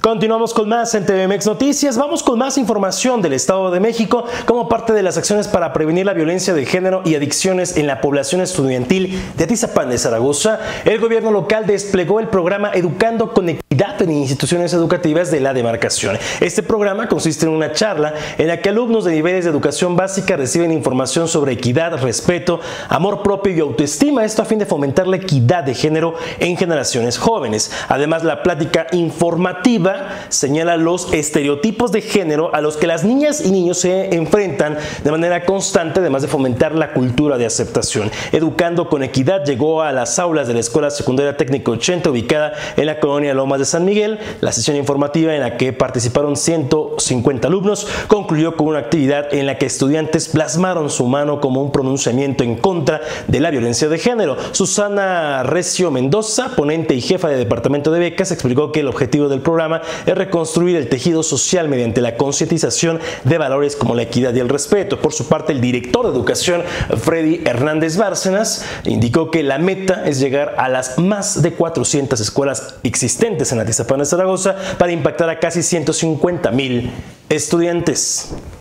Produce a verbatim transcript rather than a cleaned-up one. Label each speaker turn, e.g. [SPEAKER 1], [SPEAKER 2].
[SPEAKER 1] Continuamos con más en T V Mex Noticias. Vamos con más información del Estado de México como parte de las acciones para prevenir la violencia de género y adicciones en la población estudiantil de Atizapán de Zaragoza. El gobierno local desplegó el programa Educando con Equidad en instituciones educativas de la demarcación. Este programa consiste en una charla en la que alumnos de niveles de educación básica reciben información sobre equidad, respeto, amor propio y autoestima, esto a fin de fomentar la equidad de género en generaciones jóvenes. Además, la plática informativa señala los estereotipos de género a los que las niñas y niños se enfrentan de manera constante, además de fomentar la cultura de aceptación. Educando con Equidad llegó a las aulas de la Escuela Secundaria Técnica ochenta, ubicada en la colonia Lomas de San Miguel. La sesión informativa, en la que participaron ciento cincuenta alumnos, concluyó con una actividad en la que estudiantes plasmaron su mano como un pronunciamiento en contra de la violencia de género. Susana Recio Mendoza, ponente y jefa de departamento de becas, explicó que el objetivo del programa es reconstruir el tejido social mediante la concientización de valores como la equidad y el respeto. Por su parte, el director de educación, Freddy Hernández Bárcenas, indicó que la meta es llegar a las más de cuatrocientas escuelas existentes en Atizapán de Zaragoza para impactar a casi ciento cincuenta mil estudiantes.